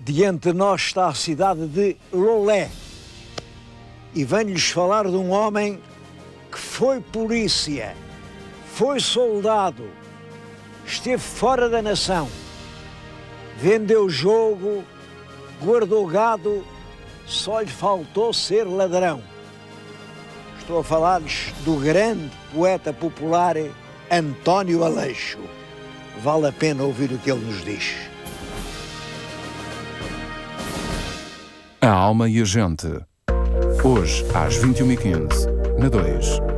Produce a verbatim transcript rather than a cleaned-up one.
Diante de nós está a cidade de Lolé e venho-lhes falar de um homem que foi polícia, foi soldado, esteve fora da nação, vendeu jogo, guardou gado, só lhe faltou ser ladrão. Estou a falar-lhes do grande poeta popular António Aleixo. Vale a pena ouvir o que ele nos diz. A Alma e a Gente. Hoje, às vinte e uma e quinze, na dois.